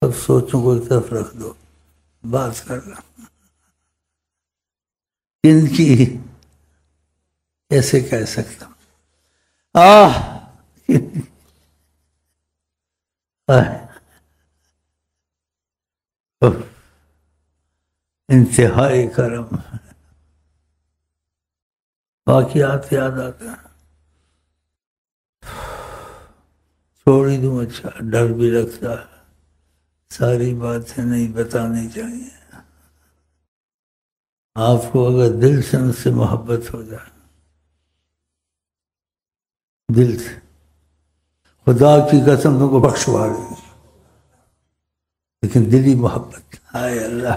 سب سوچوں کو ایک طرف رکھ دو، بات کرنا ان کی کیسے کہہ سکتا ہوں انتہائی کرم، واقعات یاد آتے ہیں، چھوڑ ہی دوں اچھا، ڈر بھی لگتا ہے، ساری باتیں نہیں بتانی چاہیے۔ آپ کو اگر دل سے ان سے محبت ہو جائے، دل سے، خدا کی قسم تم کو بخشوا دیں گے، لیکن دلی محبت، ہائے اللہ،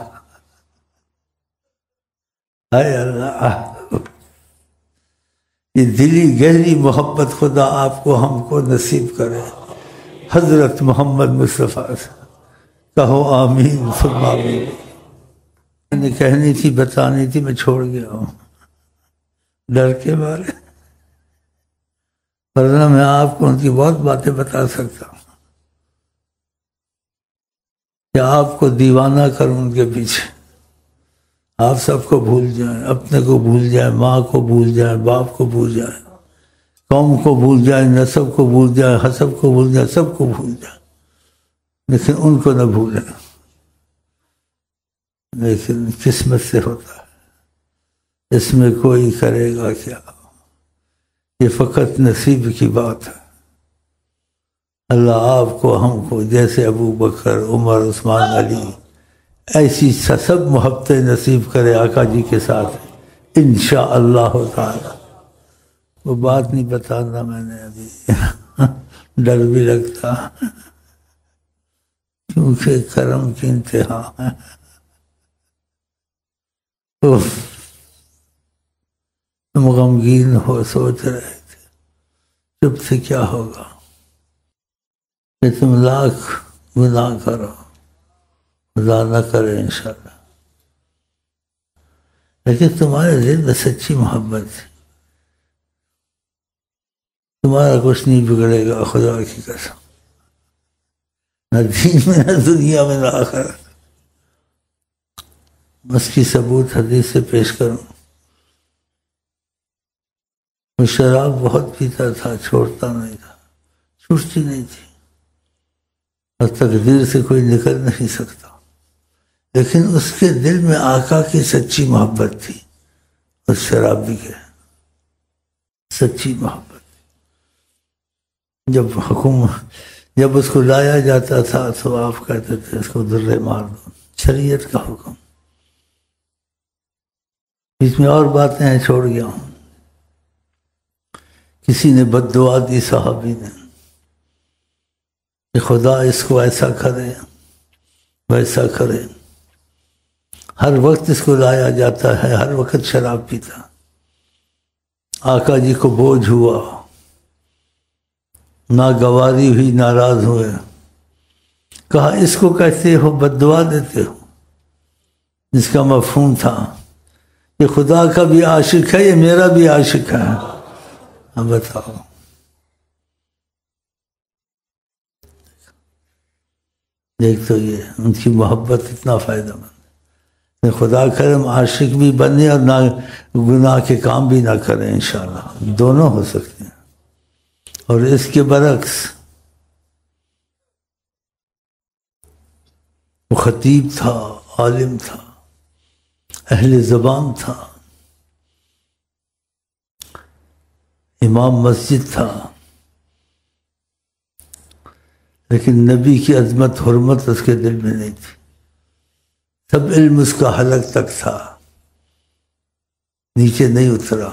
ہائے اللہ، یہ دلی گہری محبت خدا آپ کو ہم کو نصیب کرے، حضرت محمد مصطفیٰ سے کہو آمین ثم آمین۔ میں نے کہنی تھی، بتانی تھی، میں چھوڑ گیا ہوں ڈر کے بارے، ورنہ میں آپ کو ان کی بہت باتیں بتا سکتا ہوں کہ آپ کو دیوانہ کروں ان کے پیچھے، آپ سب کو بھول جائیں، اپنے کو بھول جائیں، ماں کو بھول جائیں، باپ کو بھول جائیں، قوم کو بھول جائیں، نسب کو بھول جائیں، حسب کو بھول جائیں، سب کو بھول جائیں، لیکن ان کو نہ بھولیں۔ لیکن قسمت سے ہوتا ہے، اس میں کوئی کرے گا کیا، یہ فقط نصیب کی بات ہے۔ اللہ آپ کو ہم کو جیسے ابو بکر، عمر، عثمان، علی، ایسی سب محبتیں نصیب کرے آقا جی کے ساتھ انشاءاللہ تعالی۔ وہ بات نہیں بتانا میں نے ابھی، ڈر بھی لگتا کیونکہ کرم کی انتہا ہے۔ تم غمگین ہو، سوچ رہے تھے چپ سے کیا ہوگا کہ تم لاکھ گناہ کرو، خدا نہ کرے انشاءاللہ، لیکن تمہارے دل میں سچی محبت تھی، تمہارا کچھ نہیں بگڑے گا خدا کی قسم، نہ دین میں، نہ دنیا میں، نہ آخرت۔ اس کی ثبوت حدیث سے پیش کروں، وہ شراب بہت پیتا تھا، چھوڑتا نہیں تھا، چھوٹتی نہیں تھی، اور تقدیر سے کوئی نکل نہیں سکتا، لیکن اس کے دل میں آقا کی سچی محبت تھی، اس شرابی کے سچی محبت۔ جب اس کو لایا جاتا تھا تو آپ کہتے تھے اس کو درے مار دو، شریعت کا حکم۔ اس میں اور باتیں ہیں، چھوڑ گیا ہوں۔ کسی نے بد دعا دی صحابی نے کہ خدا اس کو ایسا کرے ویسا کرے، ہر وقت اس کو لایا جاتا ہے، ہر وقت شراب پیتا۔ آقا جی کو بوجھ ہوا، ناگواری ہوئی، ناراض ہوئے، کہا اس کو کہتے ہو بد دعا دیتے ہو؟ جس کا مفہوم تھا یہ خدا کا بھی عاشق ہے، یہ میرا بھی عاشق ہے، اب بتاؤ۔ دیکھ تو یہ ان کی محبت اتنا فائدہ مند، خدا کرم عاشق بھی بنے اور نہ گناہ کے کام بھی نہ کریں، انشاءاللہ دونوں ہو سکتے ہیں۔ اور اس کے برعکس وہ خطیب تھا، عالم تھا، اہل زبان تھا، امام مسجد تھا، لیکن نبی کی عظمت حرمت اس کے دل میں نہیں تھی، سب علم اس کا حلق تک تھا، نیچے نہیں اترا۔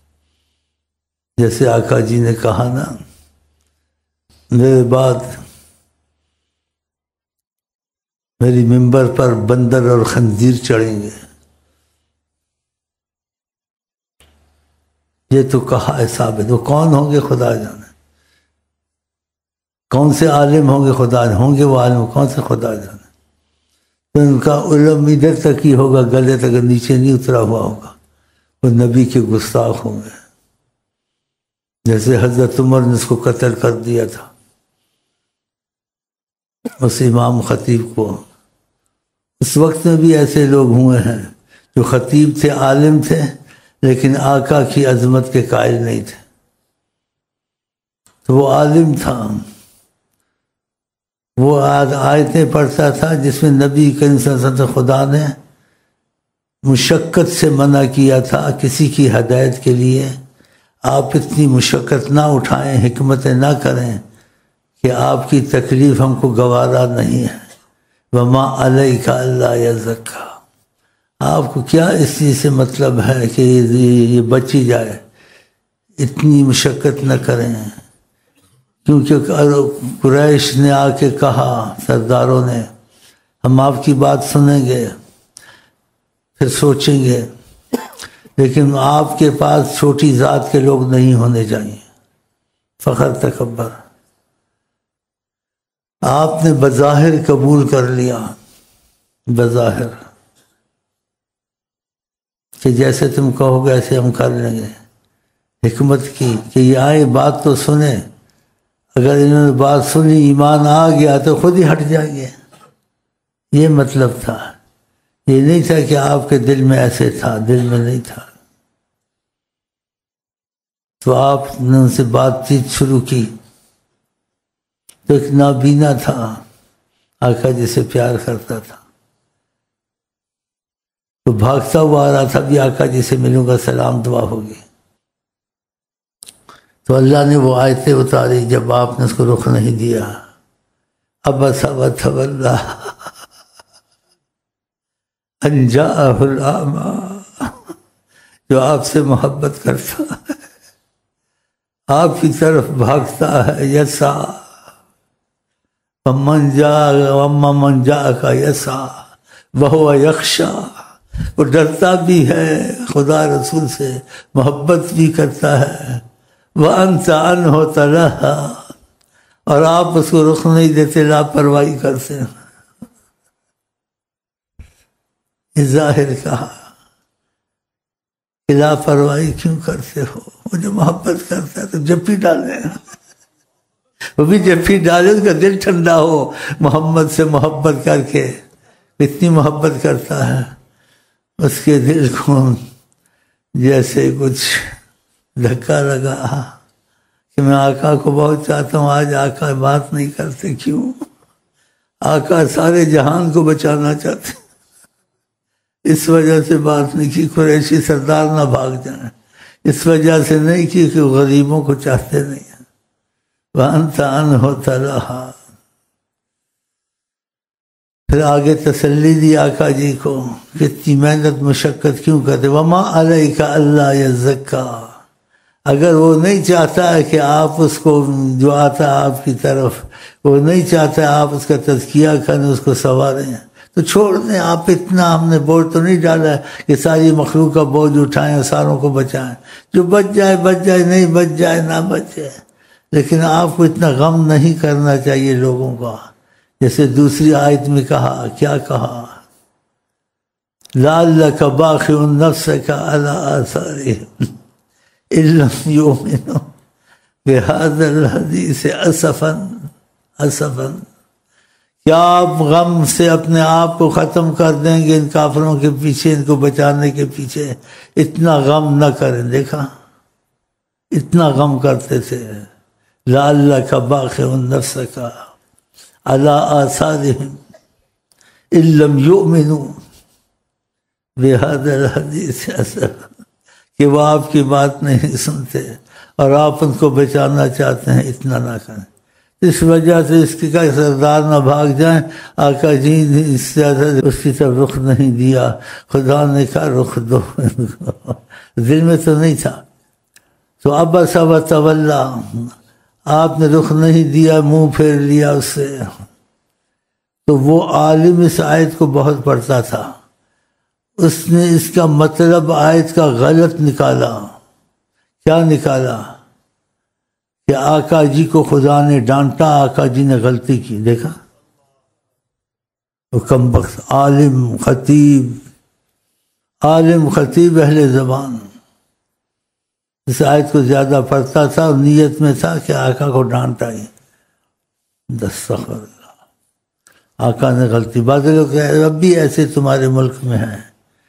جیسے آقا جی نے کہا نا، میرے بعد میری منبر پر بندر اور خنزیر چڑھیں گے، یہ تو کہا ہے ثابت۔ وہ کون ہوں گے خدا جانے، کون سے عالم ہوں گے خدا جانے، ہوں گے وہ عالم کون سے خدا جانے، تو ان کا علم ادھر تک ہی ہوگا، گلے تک نیچے نہیں اترا ہوا ہوگا، وہ نبی کے گستاخ ہوں گے۔ جیسے حضرت عمر نے اس کو قتل کر دیا تھا، اس امام خطیب کو۔ اس وقت میں بھی ایسے لوگ ہوئے ہیں جو خطیب تھے، عالم تھے، لیکن آقا کی عظمت کے قائل نہیں تھے۔ تو وہ عالم تھا، وہ آیتیں پڑھتا تھا جس میں نبی کریم صلی اللہ علیہ وسلم خدا نے مشقت سے منع کیا تھا کسی کی ہدایت کے لیے۔ آپ اتنی مشقت نہ اٹھائیں، حکمتیں نہ کریں کہ آپ کی تکلیف ہم کو گوارا نہیں ہے۔ وما علیک الا یزکا، آپ کو کیا اس چیز سے مطلب ہے کہ یہ بچی جائے، اتنی مشقت نہ کریں۔ کیونکہ قریش نے آ کے کہا، سرداروں نے، ہم آپ کی بات سنیں گے پھر سوچیں گے، لیکن آپ کے پاس چھوٹی ذات کے لوگ نہیں ہونے چاہیے، فخر تکبر۔ آپ نے بظاہر قبول کر لیا، بظاہر کہ جیسے تم کہو گے ایسے ہم کر لیں گے۔ حکمت کی کہ یہ آئے بات تو سنیں، اگر انہوں نے بات سنی ایمان آ گیا تو خود ہی ہٹ جائیں گے۔ یہ مطلب تھا، یہ نہیں تھا کہ آپ کے دل میں ایسے تھا، دل میں نہیں تھا۔ تو آپ نے ان سے بات چیت شروع کی تو ایک نابینا تھا، آقا جسے پیار کرتا تھا، تو بھاگتا ہوا آ رہا تھا، بھی آقا جی سے ملوں گا، سلام دعا ہوگی۔ تو اللہ نے وہ آیتیں اتاری جب آپ نے اس کو رخ نہیں دیا۔ عبس وتولی ان جاءہ الاعمی، جو آپ سے محبت کرتا ہے، آپ کی طرف بھاگتا ہے، یسعی ومن جاءک یسعی وہو یخشی، وہ ڈرتا بھی ہے خدا رسول سے، محبت بھی کرتا ہے۔ وَأَنْتَ عَنْهُ تَلَهَّى، اور آپ اس کو رخ نہیں دیتے، لاپرواہی کرتے ہیں۔ یہ ظاہر کہا کہ لاپرواہی کیوں کرتے ہو، وہ جو محبت کرتا ہے تو جپی ڈالے، وہ بھی جپی ڈالے، اس کا دل ٹھنڈا ہو محمد سے محبت کر کے۔ اتنی محبت کرتا ہے، اس کے دل کو جیسے کچھ دھکا لگا کہ میں آقا کو بہت چاہتا ہوں، آج آقا بات نہیں کرتے، کیوں؟ آقا سارے جہان کو بچانا چاہتے، اس وجہ سے بات نہیں کی۔ قریشی سردار نہ بھاگ جائیں، اس وجہ سے نہیں کی کہ غریبوں کو چاہتے نہیں ہیں۔ وَأَنْتَ عَنْهُ تَلَهَّى، پھر آگے تسلی دی آقا جی کو کہ اتنی محنت مشقت کیوں کرتے۔ وَمَا عَلَيْكَ أَلَّا يَزَّكَّى، اگر وہ نہیں چاہتا ہے کہ آپ اس کو، جو آتا ہے آپ کی طرف، وہ نہیں چاہتا ہے آپ اس کا تزکیہ کریں، اس کو سنواریں، تو چھوڑ دیں۔ آپ اتنا ہم نے بوجھ تو نہیں ڈالا ہے کہ ساری مخلوق کا بوجھ اٹھائیں اور ساروں کو بچائیں، جو بچ جائے بچ جائے، نہیں بچ جائے نہ بچے، لیکن آپ کو اتنا غم نہیں کرنا چاہیے لوگوں کا۔ جیسے دوسری آیت میں کہا، کیا کہا؟ لَعَلَّكَ بَاخِعٌ نَفْسَكَ عَلَىٰ آثَارِهِمْ إِن لَّمْ يُؤْمِنُوا بِهَٰذَا الْحَدِيثِ أَسَفًا، کیا آپ غم سے اپنے آپ کو ختم کر دیں گے ان کافروں کے پیچھے، ان کو بچانے کے پیچھے؟ اتنا غم نہ کریں۔ دیکھا اتنا غم کرتے تھے۔ لَعَلَّكَ بَاخِعٌ نَفْسَكَ عَلَىٰ آثَارِهِمْ إِن لَّمْ يُؤْمِنُوا بِهَٰذَا الْحَدِيثِ أَسَفًا، کہ وہ آپ کی بات نہیں سنتے اور آپ ان کو بچانا چاہتے ہیں، اتنا نہ کریں۔ اس وجہ سے اس کا سردار نہ بھاگ جائیں۔ آقا جی نے اس طرح اس کی طرف رخ نہیں دیا، خدا نے کہا رخ دو، دل میں تو نہیں تھا۔ تو عبس وتولی، آپ نے رخ نہیں دیا، منہ پھیر لیا اس سے۔ تو وہ عالم اس آیت کو بہت پڑھتا تھا، اس نے اس کا مطلب آیت کا غلط نکالا۔ کیا نکالا؟ کہ آقا جی کو خدا نے ڈانٹا، آقا جی نے غلطی کی۔ دیکھا وہ کمبخت عالم خطیب اہل زبان اس آیت کو زیادہ پڑھتا تھا اور نیت میں تھا کہ آقا کو ڈانٹا ہی۔ استغفر اللہ۔ آقا نے غلطی، بعض لوگ اب بھی ایسے تمہارے ملک میں ہیں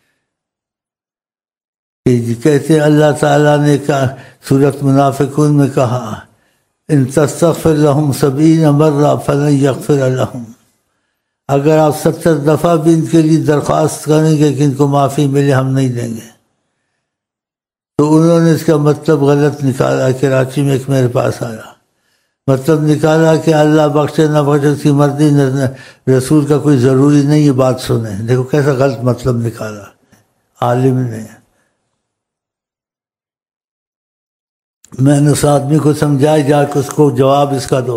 کہ کہتے ہیں اللہ تعالیٰ نے کہا سورۃ منافقون میں کہا ان تستغفر لهم 70 مرہ فلن یغفر لهم، اگر آپ 70 دفعہ بھی ان کے لیے درخواست کریں گے کہ ان کو معافی ملے ہم نہیں دیں گے۔ تو انہوں نے اس کا مطلب غلط نکالا۔ کراچی میں ایک میرے پاس آیا، مطلب نکالا کہ اللہ بخشے نہ بخشے اس کی مرضی، رسول کا کوئی ضروری نہیں یہ بات سنیں۔ دیکھو کیسا غلط مطلب نکالا عالم نے۔ میں نے اس آدمی کو سمجھایا جا کے اس کو جواب اس کا دو،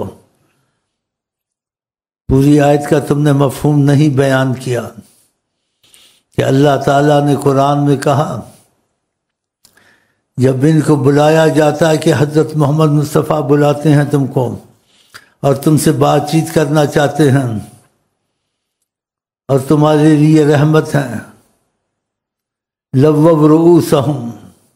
پوری آیت کا تم نے مفہوم نہیں بیان کیا کہ اللہ تعالیٰ نے قرآن میں کہا جب ان کو بلایا جاتا ہے کہ حضرت محمد مصطفیٰ بلاتے ہیں تم کو اور تم سے بات چیت کرنا چاہتے ہیں اور تمہارے لیے رحمت ہے، لوّوا رؤوسہم،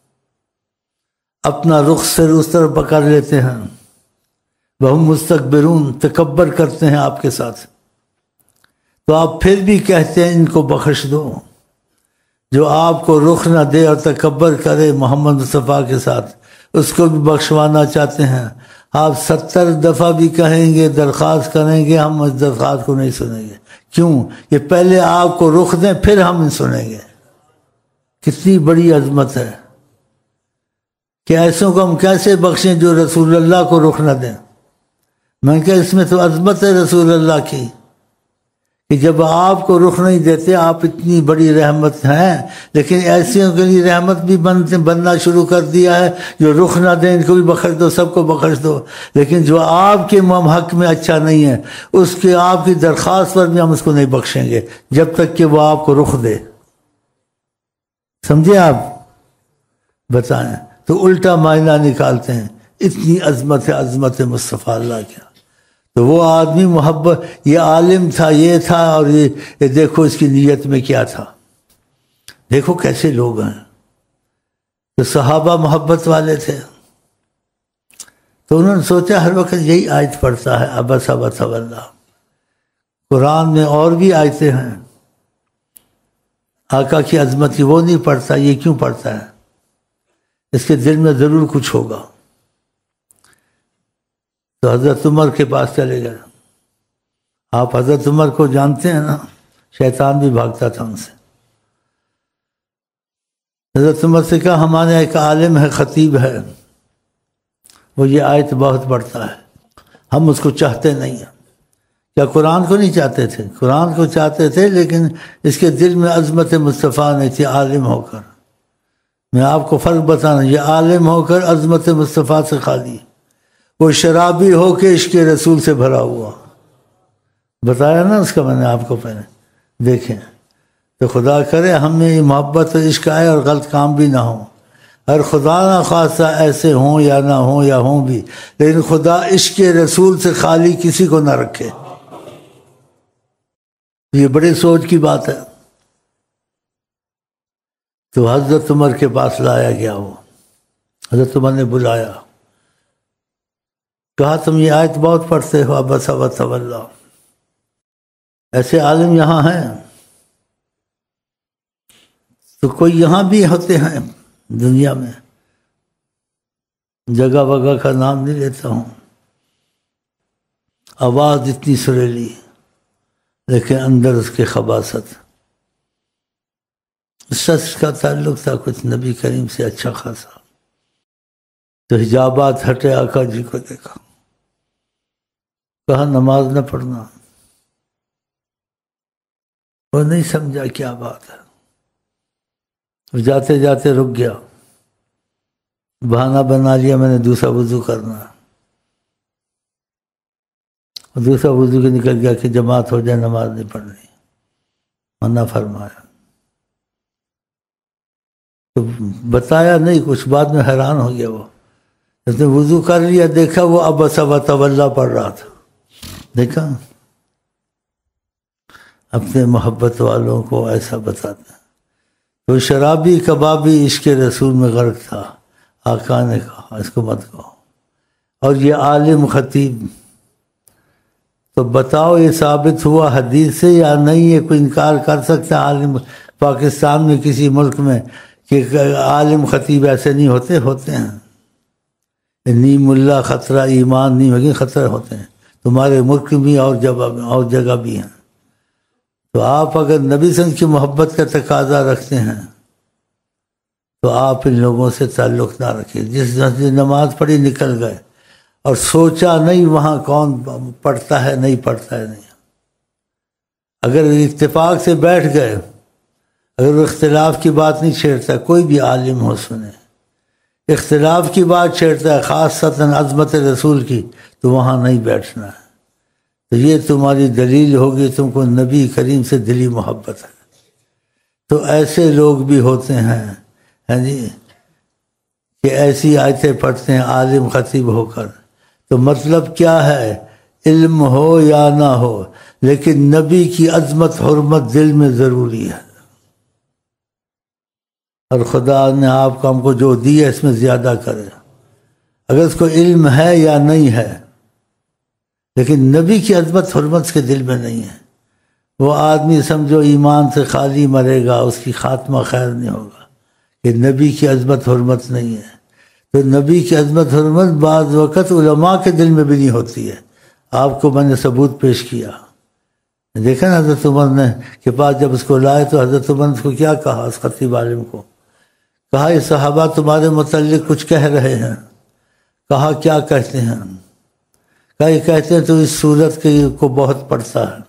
اپنا رخ سر اس طرف پکڑ لیتے ہیں، وہم مستکبرون، تکبر کرتے ہیں آپ کے ساتھ، تو آپ پھر بھی کہتے ہیں ان کو بخش دو۔ جو آپ کو رخ نہ دے اور تکبر کرے محمد مصطفیٰ کے ساتھ، اس کو بھی بخشوانا چاہتے ہیں۔ آپ 70 دفعہ بھی کہیں گے، درخواست کریں گے، ہم اس درخواست کو نہیں سنیں گے۔ کیوں؟ یہ پہلے آپ کو رخ دیں پھر ہم سنیں گے۔ کتنی بڑی عظمت ہے کہ ایسوں کو ہم کیسے بخشیں جو رسول اللہ کو رخ نہ دیں۔ میں کہ اس میں تو عظمت ہے رسول اللہ کی کہ جب آپ کو رخ نہیں دیتے، آپ اتنی بڑی رحمت ہیں، لیکن ایسیوں کے لیے رحمت بھی بننا شروع کر دیا ہے جو رخ نہ دیں ان کو بھی بخش دو، سب کو بخش دو، لیکن جو آپ کے حق میں اچھا نہیں ہے اس کے آپ کی درخواست پر بھی ہم اس کو نہیں بخشیں گے جب تک کہ وہ آپ کو رخ دے۔ سمجھے آپ؟ بتائیں تو الٹا معنی نکالتے ہیں۔ اتنی عظمت ہے عظمت مصطفیٰ اللہ کیا۔ تو وہ آدمی محبت، یہ عالم تھا، یہ تھا، اور یہ دیکھو اس کی نیت میں کیا تھا۔ دیکھو کیسے لوگ ہیں۔ تو صحابہ محبت والے تھے، تو انہوں نے سوچا ہر وقت یہی آیت پڑھتا ہے عبس وتولی۔ قرآن میں اور بھی آیتیں ہیں آقا کی عظمت کی، وہ نہیں پڑھتا، یہ کیوں پڑھتا ہے؟ اس کے دل میں ضرور کچھ ہوگا۔ تو حضرت عمر کے پاس چلے گئے۔ آپ حضرت عمر کو جانتے ہیں نا، شیطان بھی بھاگتا تھا ان سے۔ حضرت عمر سے کہا ہمارے ایک عالم ہے، خطیب ہے، وہ یہ آیت بہت پڑھتا ہے، ہم اس کو چاہتے نہیں ہیں۔ کیا قرآن کو نہیں چاہتے تھے؟ قرآن کو چاہتے تھے، لیکن اس کے دل میں عظمت مصطفیٰ نہیں تھی۔ عالم ہو کر، میں آپ کو فرق بتانا، یہ عالم ہو کر عظمت مصطفیٰ سے خالی، وہ شرابی ہو کے عشق رسول سے بھرا ہوا۔ بتایا نا اس کا میں نے آپ کو پہلے، دیکھیں۔ تو خدا کرے ہم میں یہ محبت و عشق آئے اور غلط کام بھی نہ ہوں، اور خدا نہ خواستہ ایسے ہوں یا نہ ہوں یا ہوں بھی، لیکن خدا عشق رسول سے خالی کسی کو نہ رکھے۔ یہ بڑے سوچ کی بات ہے۔ تو حضرت عمر کے پاس لایا گیا، وہ حضرت عمر نے بلایا، کہا تم یہ آیت بہت پڑھتے ہو عبس وتولی، ایسے عالم یہاں ہیں؟ تو کوئی یہاں بھی ہوتے ہیں دنیا میں، جگہ وگہ کا نام نہیں لیتا ہوں، آواز اتنی سریلی لیکن اندر اس کے خباثت۔ سچ کا تعلق تھا کچھ نبی کریم سے اچھا خاصا۔ تو حجابات ہٹے، آقا جی کو دیکھا، کہا نماز نہ پڑھنا۔ وہ نہیں سمجھا کیا بات ہے، جاتے جاتے رک گیا، بہانہ بنا لیا میں نے دوسرا وضو کرنا، اور دوسرا وضو کے نکل گیا کہ جماعت ہو جائے، نماز نہیں پڑھنی، منع فرمایا۔ تو بتایا نہیں کچھ، بعد میں حیران ہو گیا وہ، اس نے وضو کر لیا، دیکھا وہ عبس وتولی پڑھ رہا تھا۔ دیکھا اپنے محبت والوں کو ایسا بتاتے ہیں۔ تو شرابی کبابی عشق رسول میں غرق تھا، آقا نے کہا اس کو مت کہو، اور یہ عالم خطیب۔ تو بتاؤ یہ ثابت ہوا حدیث سے یا نہیں؟ یہ کوئی انکار کر سکتا ہے عالم پاکستان میں کسی ملک میں کہ عالم خطیب ایسے نہیں ہوتے؟ ہوتے ہیں، نیم اللہ خطرہ ایمان نہیں ہوگی خطرہ ہوتے ہیں، تمہارے ملک بھی اور جگہ بھی ہیں۔ تو آپ اگر نبی صلی اللہ علیہ وسلم کی محبت کا تقاضا رکھتے ہیں تو آپ ان لوگوں سے تعلق نہ رکھیں۔ جس نے نماز پڑھی نکل گئے اور سوچا نہیں وہاں کون پڑھتا ہے نہیں پڑھتا ہے نہیں، اگر اتفاق سے بیٹھ گئے، اگر اختلاف کی بات نہیں چھیڑتا، کوئی بھی عالم ہو سنے اختلاف کی بات چھیڑتا ہے خاصتاً عظمت رسول کی، تو وہاں نہیں بیٹھنا ہے۔ تو یہ تمہاری دلیل ہوگی تم کو نبی کریم سے دلی محبت ہے۔ تو ایسے لوگ بھی ہوتے ہیں ہاں جی کہ ایسی آیتیں پڑھتے ہیں عالم خطیب ہو کر، تو مطلب کیا ہے؟ علم ہو یا نہ ہو لیکن نبی کی عظمت حرمت دل میں ضروری ہے، اور خدا نے آپ کو ہم کو جو دی ہے اس میں زیادہ کرے۔ اگر اس کو علم ہے یا نہیں ہے لیکن نبی کی عظمت حرمت کے دل میں نہیں ہے، وہ آدمی سمجھو ایمان سے خالی مرے گا، اس کی خاتمہ خیر نہیں ہوگا کہ نبی کی عظمت حرمت نہیں ہے۔ تو نبی کی عظمت حرمت بعض وقت علماء کے دل میں بھی نہیں ہوتی ہے۔ آپ کو میں نے ثبوت پیش کیا، دیکھا نا حضرت عمر نے کے پاس جب اس کو لائے تو حضرت عمر نے اس کو کیا کہا؟ اس خطیب عالم کو کہا یہ صحابہ تمہارے متعلق کچھ کہہ رہے ہیں۔ کہا کیا کہتے ہیں؟ کہا یہ کہتے ہیں تو اس صورت کے کو بہت پڑھتا ہے۔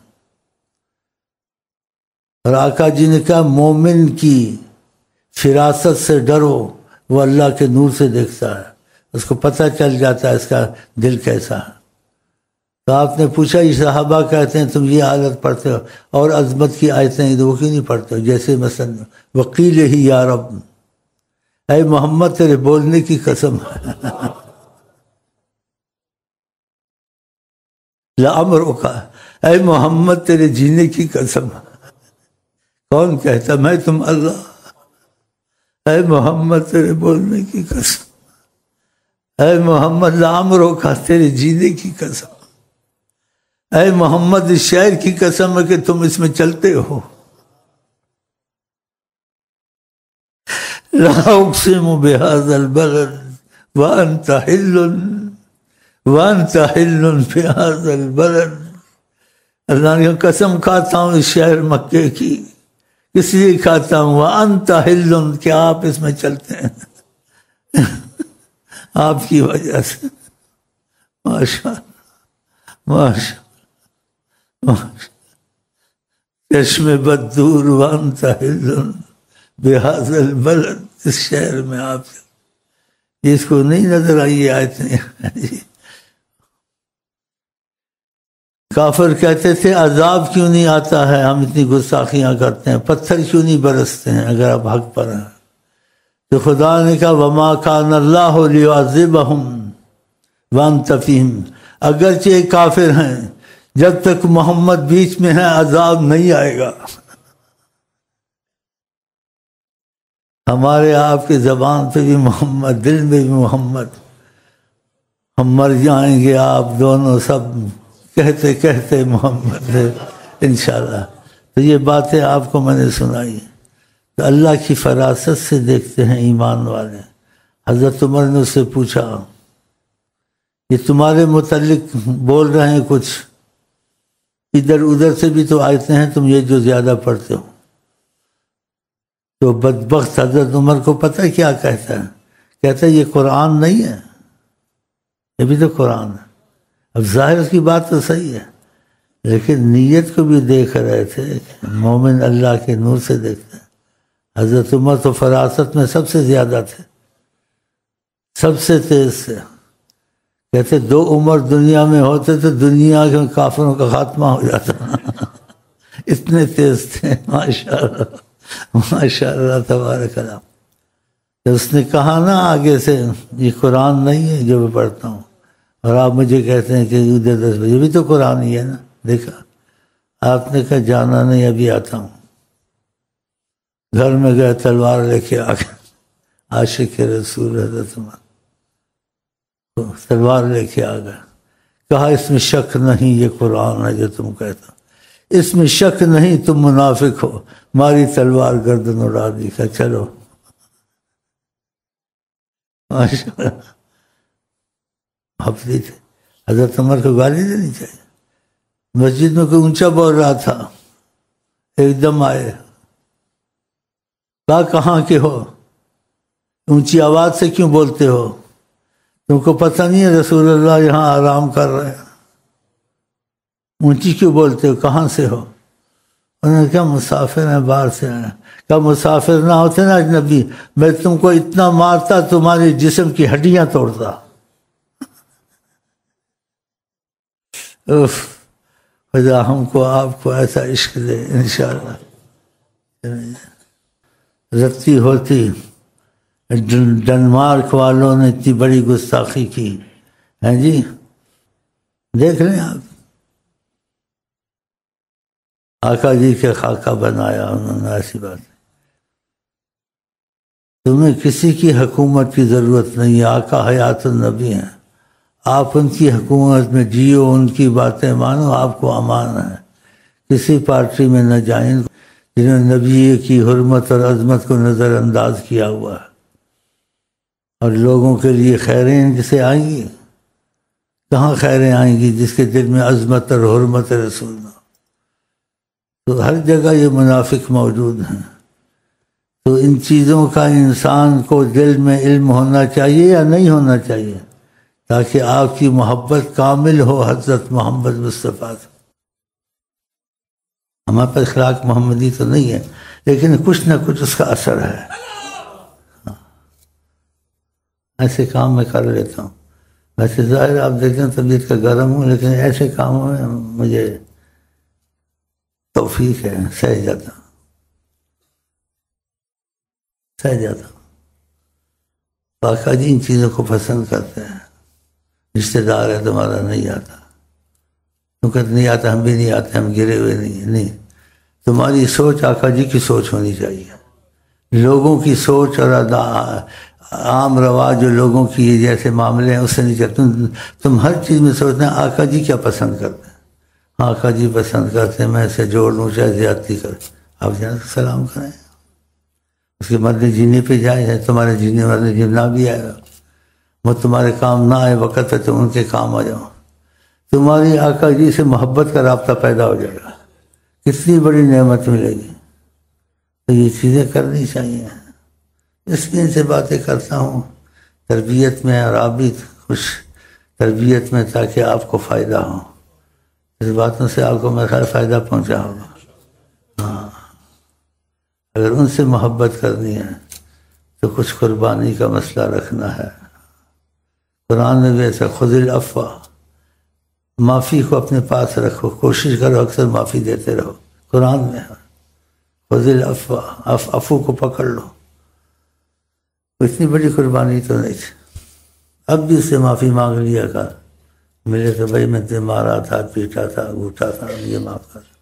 اور آقا جی نے کہا مومن کی فراست سے ڈرو، وہ اللہ کے نور سے دیکھتا ہے، اس کو پتہ چل جاتا ہے اس کا دل کیسا ہے۔ تو آپ نے پوچھا یہ صحابہ کہتے ہیں تم یہ حالت پڑھتے ہو اور عظمت کی آیتیں وہ کیوں نہیں پڑھتے ہو؟ جیسے مثلا وکیل ہی یا رب، اے محمد تیرے بولنے کی قسم لعمرک، اے محمد تیرے جینے کی قسم۔ کون کہتا؟ میں تم اللہ۔ اے محمد تیرے بولنے کی قسم، اے محمد لعمرک تیرے جینے کی قسم، اے محمد اس شہر کی قسم ہے کہ تم اس میں چلتے ہو۔ لا اقسم بهذا البلد وانت حل بهذا البلد، اللہ نے قسم کھاتا ہوں اس شہر مکے کی، اس لیے کھاتا ہوں وانت حل کہ آپ اس میں چلتے ہیں آپ کی وجہ سے۔ ماشاء چشم بد دور وانت حل بهذا البلد، اس شہر میں آپ جس کو نہیں نظر آئی آیتیں۔ کافر کہتے تھے عذاب کیوں نہیں آتا ہے، ہم اتنی گستاخیاں کرتے ہیں، پتھر کیوں نہیں برستے ہیں اگر آپ حق پر ہیں؟ تو خدا نے کہا وما کان اللہ لیعذبہم وانت فیہم، اگرچہ کافر ہیں جب تک محمد بیچ میں ہیں عذاب نہیں آئے گا۔ ہمارے آپ کی زبان پہ بھی محمد، دل میں بھی محمد، ہم مر جائیں گے آپ دونوں سب کہتے کہتے محمد ہے انشاءاللہ۔ تو یہ باتیں آپ کو میں نے سنائی، تو اللہ کی فراست سے دیکھتے ہیں ایمان والے۔ حضرت عمر نے اس سے پوچھا یہ تمہارے متعلق بول رہے ہیں کچھ، ادھر ادھر سے بھی تو آیتیں ہیں تم یہ جو زیادہ پڑھتے ہو۔ تو بدبخت حضرت عمر کو پتہ کیا کہتا ہے؟ کہتا ہے یہ قرآن نہیں ہے، یہ بھی تو قرآن ہے۔ اب ظاہر اس کی بات تو صحیح ہے لیکن نیت کو بھی دیکھ رہے تھے، مومن اللہ کے نور سے دیکھتے ہیں۔ حضرت عمر تو فراست میں سب سے زیادہ تھے، سب سے تیز تھے۔ کہتے 2 عمر دنیا میں ہوتے تو دنیا کے کافروں کا خاتمہ ہو جاتا اتنے تیز تھے۔ ماشاءاللہ ماشاءاللہ تبارک اللہ۔ تو اس نے کہا نا آگے سے یہ قرآن نہیں ہے جو میں پڑھتا ہوں، اور آپ مجھے کہتے ہیں کہ ادھر 10 بجے بھی تو قرآن ہی ہے نا۔ دیکھا آپ نے کہا جانا نہیں ابھی آتا ہوں۔ گھر میں گئے تلوار لے کے آ گئے، عاشق رسول حضرت عمر تلوار لے کے آ گئے۔ کہا اس میں شک نہیں یہ قرآن ہے جو تم کہتا، اس میں شک نہیں تم منافق ہو، ماری تلوار گردن اڑا دی، کہ چلو حفظی تھے۔ حضرت عمر کو گالی دینی چاہیے۔ مسجد میں کوئی اونچا بول رہا تھا، ایک دم آئے، کہا کہاں کے ہو، اونچی آواز سے کیوں بولتے ہو، تم کو پتہ نہیں ہے رسول اللہ یہاں آرام کر رہے ہیں، اونچی کیوں بولتے ہو، کہاں سے ہو؟ انہوں نے کہا مسافر ہیں، باہر سے آئے۔ کہا مسافر نہ ہوتے نا اجنبی، میں تم کو اتنا مارتا تمہارے جسم کی ہڈیاں توڑتا۔ خدا ہم کو آپ کو ایسا عشق دے انشاءاللہ۔ رتی ہوتی ڈنمارک والوں نے اتنی بڑی گستاخی کی ہیں جی، دیکھ لیں آپ، آقا جی کے خاکہ بنایا انہوں نے، ایسی بات ہے۔ تمہیں کسی کی حکومت کی ضرورت نہیں ہے، آقا حیات النبی ہیں، آپ ان کی حکومت میں جیو، ان کی باتیں مانو، آپ کو امان ہے۔ کسی پارٹی میں نہ جائیں جنہوں نے نبی کی حرمت اور عظمت کو نظر انداز کیا ہوا ہے، اور لوگوں کے لیے خیریں ان سے آئیں گی؟ کہاں خیریں آئیں گی جس کے دل میں عظمت اور حرمت رسول نہ؟ تو ہر جگہ یہ منافق موجود ہیں۔ تو ان چیزوں کا انسان کو دل میں علم ہونا چاہیے یا نہیں ہونا چاہیے، تاکہ آپ کی محبت کامل ہو حضرت محمد مصطفیٰ سے۔ ہمارے پاس اخلاق محمدی تو نہیں ہے، لیکن کچھ نہ کچھ اس کا اثر ہے۔ ایسے کام میں کر لیتا ہوں، ویسے ظاہر آپ دیکھیں طبیعت کا گرم ہوں، لیکن ایسے کاموں میں مجھے توفیق ہے، سہ جاتا ہوں۔ باقا جی ان چیزوں کو پسند کرتے ہیں۔ رشتہ دار ہے تمہارا، نہیں آتا، تم کہتے نہیں آتا، ہم بھی نہیں آتے، ہم گرے ہوئے نہیں۔ تمہاری سوچ آقا جی کی سوچ ہونی چاہیے۔ لوگوں کی سوچ اور عام رواج جو لوگوں کی جیسے معاملے ہیں اس سے نہیں چلتے۔ تم ہر چیز میں سوچتے ہیں آقا جی کیا پسند کرتے ہیں، آقا جی پسند کرتے ہیں میں اسے جوڑ لوں چاہے زیادتی کریں، آپ جانا سلام کریں، اس کے مرنے جینے پہ جائے، تمہارے جینے مرنے جینا بھی آئے گا، وہ تمہارے کام نہ آئے وقت ہے تو ان کے کام آ جاؤ، تمہاری آقا جی سے محبت کا رابطہ پیدا ہو جائے گا، کتنی بڑی نعمت ملے گی۔ تو یہ چیزیں کرنی چاہیے، اس لیے ان سے باتیں کرتا ہوں تربیت میں، اور آپ بھی خوش تربیت میں، تاکہ آپ کو فائدہ ہو۔ اس باتوں سے آپ کو میرا خیال فائدہ پہنچا ہوگا۔ ہاں، اگر ان سے محبت کرنی ہے تو کچھ قربانی کا مسئلہ رکھنا ہے۔ قرآن میں بھی ایسا، خذ العفو، معافی کو اپنے پاس رکھو، کوشش کرو اکثر معافی دیتے رہو۔ قرآن میں خذ العفو، عفو کو پکڑ لو۔ اتنی بڑی قربانی تو نہیں تھی، اب بھی اس سے معافی مانگ لیا کر، ملے تو بھائی میں تمہیں مارا تھا، پیٹا تھا، گھوٹا تھا، یہ معاف کر۔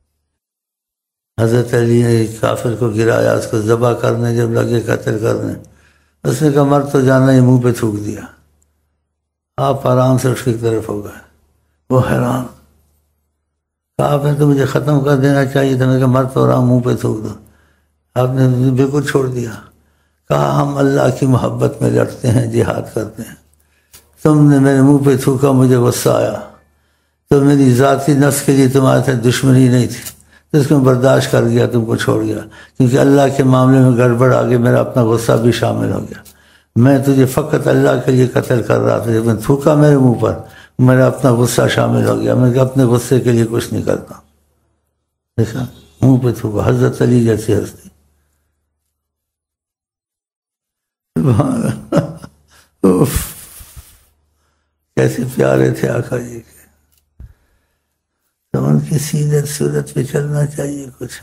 حضرت علی نے کافر کو گرایا، اس کو ذبح کرنے جب لگے، قتل کرنے، اس نے کہا مر تو جانا ہی، منہ پہ تھوک دیا۔ آپ آرام سے اس کی طرف ہو گئے، وہ حیران، کہا آپ نے تو مجھے ختم کر دینا چاہیے تھا، میں نے کہا مر تو رہا ہوں، منہ پہ تھوک دو، آپ نے بالکل چھوڑ دیا۔ کہا ہم اللہ کی محبت میں لڑتے ہیں، جہاد کرتے ہیں، تم نے میرے منہ پہ تھوکا، مجھے غصہ آیا، تو میری ذاتی نفس کے لیے تمہارے ساتھ دشمنی نہیں تھی، تو اس کو برداشت کر گیا، تم کو چھوڑ گیا، کیونکہ اللہ کے معاملے میں گڑبڑ آگے میرا اپنا غصہ بھی شامل ہو گیا۔ میں تجھے فقط اللہ کے لیے قتل کر رہا تھا، جب میں تھوکا میرے منہ پر، میرا اپنا غصہ شامل ہو گیا، میں اپنے غصے کے لیے کچھ نہیں کرتا۔ دیکھا، منہ پہ تھوکا، حضرت علی جیسی ہستی، کیسے پیارے تھے آقا جی کے۔ تو ان کی سیرت صورت پہ چلنا چاہیے، کچھ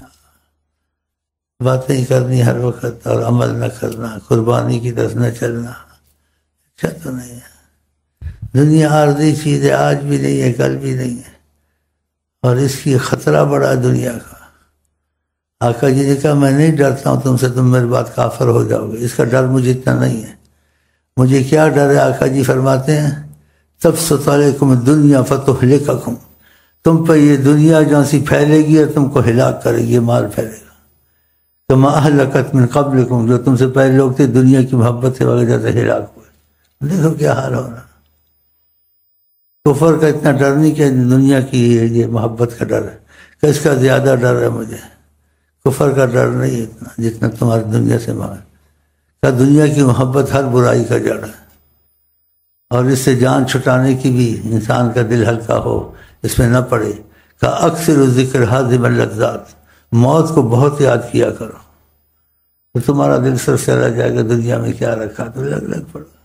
باتیں کرنی ہر وقت اور عمل نہ کرنا، قربانی کی طرف نہ چلنا، اچھا تو نہیں ہے۔ دنیا عارضی چیز ہے، آج بھی نہیں ہے، کل بھی نہیں ہے، اور اس کی خطرہ بڑا دنیا کا۔ آقا جی نے کہا میں نہیں ڈرتا ہوں تم سے، تم میرے بعد کافر ہو جاؤ گے، اس کا ڈر مجھے اتنا نہیں ہے۔ مجھے کیا ڈر ہے، آقا جی فرماتے ہیں تبسط علیکم الدنیا فتہلککم، تم پہ یہ دنیا جہاں سی پھیلے گی اور تم کو ہلاک کرے گی، مال پھیلے گا، کما اہلکت من قبلکم، جو تم سے پہلے لوگ تھے دنیا کی محبت سے وجہ سے ہلاک ہوئے۔ دیکھو کیا حال ہو رہا، کفر کا اتنا ڈر نہیں کہ دنیا کی یہ محبت کا ڈر ہے، کہ اس کا زیادہ ڈر ہے مجھے، کفر کا ڈر نہیں اتنا جتنا تمہاری دنیا سے مانگ، کہ دنیا کی محبت ہر برائی کا جڑ ہے، اور اس سے جان چھٹانے کی بھی انسان کا دل ہلکا ہو، اس میں نہ پڑے، کہ اکثر ذکر حاضم اللذات، موت کو بہت یاد کیا کرو، تو تمہارا دل سر چلا جائے گا، دنیا میں کیا رکھا تو لگ پڑو۔